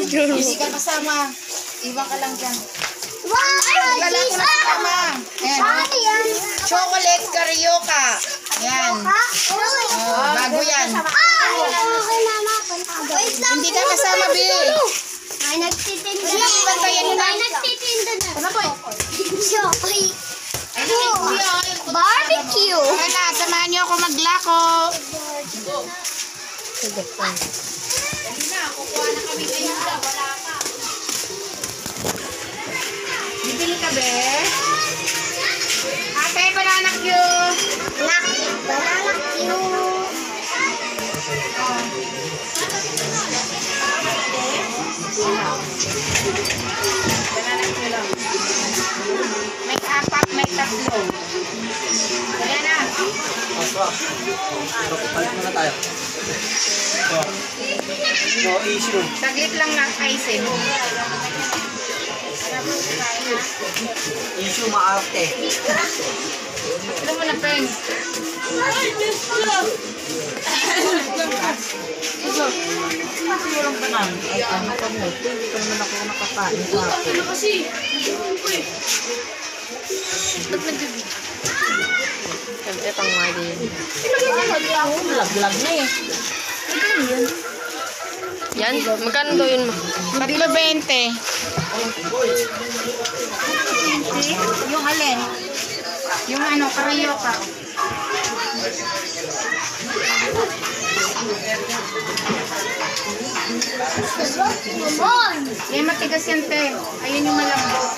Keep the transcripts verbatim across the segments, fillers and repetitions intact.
Hindi ka kasama. Iwan ka lang dyan. Wow! Wala ko na kasama. Ayan. Chocolate Carioca. Ayan. Oh, bago yan. Hindi ka kasama, Bill. Ay, nagtitinda na. Ay, nagtitinda na. Ano po? Chocolate. Barbecue. Wala, samahan niyo ako maglako. Sige pa. Dali na, kukuha na kami kayo. Wala pa. Bibili ka, be? Ate, banana Q. Black. Banana Q. Banana Q lang. May apat, may tatlo. Ayan na. Palit muna tayo. No issue. Saglit lang na ice. Issue maarte. Alam mo na, Peng. Walang kanan. Ay, ano ka mo? Hindi ka naman ako nakakain sa ako. Ano kasi? Ba't nag-bibig? Siyempre pang mali yun. Lag-lag na eh. Yan? Magkano daw yun mo? Tatlo bente. Yung alin? Yung ano, Carioca. Yan, matigas yan, te. Ayun yung malambot.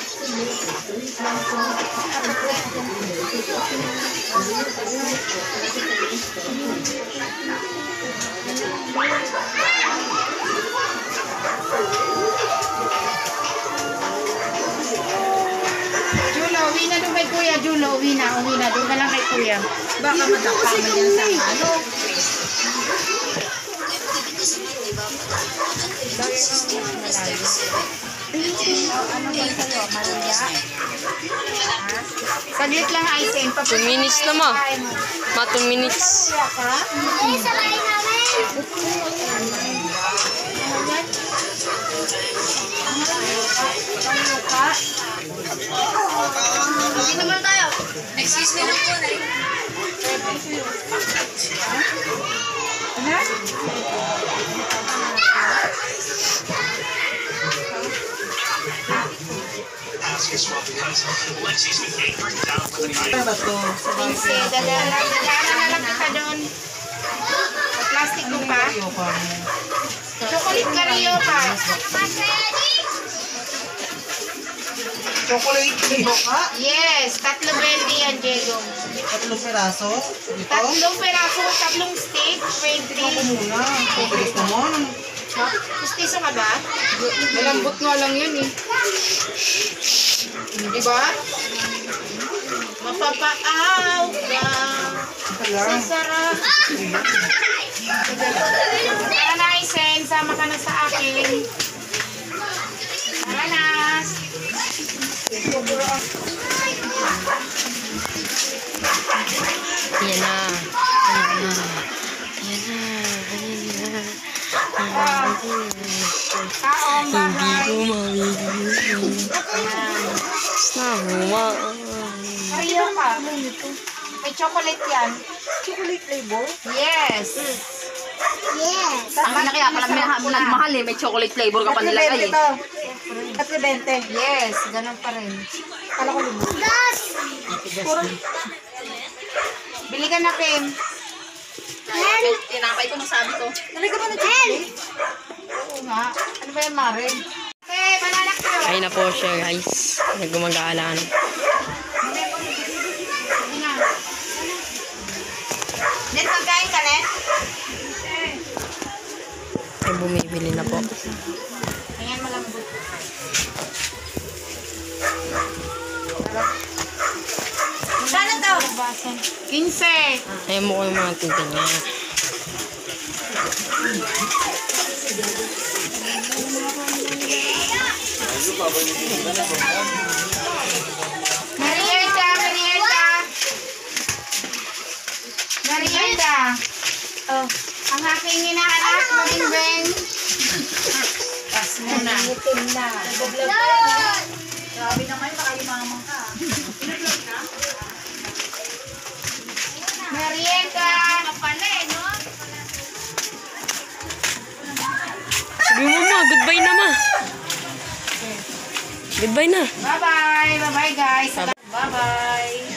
Julo, uwi na doon kay kuya. Julo, uwi na. Uwi na. Doon ka lang kay kuya. Baka madapa mo dyan sa ano. Ano ba sa'yo? Maria? Saglit lang, Aisen. two minutes na ma. Ma, two minutes. Ay, sabay namin. Hindi naman tayo. Excuse me lang po. Ano? Ano ba ito? Pinse, dadaanan na lang kita doon. Plastic mo pa? Chocolate Carioca. Chocolate Carioca? Yes, tatlo bente yan, Diego. Tatlong peraso. Dito? Tatlong peraso, tatlong steak, twenty. Ako muna. Pabilis naman. Gustiso ka ba? Malambot nga lang yun eh. Diba? Mapapaaw ka sa sarap. Tara na, Isen. Sama ka na sa akin. Tara na. Yan na. Yan na. Yan na. Yan na. Kaong Hindi bahay. ko mabibigyan. Sama. Carioca. May chocolate yan. Chocolate flavor? Yes. Yes. Ang na kaya pala nagmahal eh. May chocolate flavor ka pa nilagay eh. Tatlo bente. Yes, ganun pa rin. Kala ko lumot. Gas. Bili ka na, Kim. Hen. Tinapay ko masabi ko. Nalagay ba na Hen. chocolate? Oo nga. Ano ba yung Marin? Eh, bananak ka. Ay na po siya guys. Nagumagalaan. Sige na. Net, magkain ka, Net? Ay bumibili na po. Ayan, malambot. Magkano to? quince. Ayaw mo ko yung mga tintin niya. Merienda, merienda. Merienda. Oh, ang aking inaanak, mabimbing. Tas mo. na. Itim na. Grabe naman, baka limamang ka. Merienda! Kapala eh, no? Sabi mo ma, goodbye na ma. Goodbye na. Bye-bye! Bye-bye guys! Bye-bye!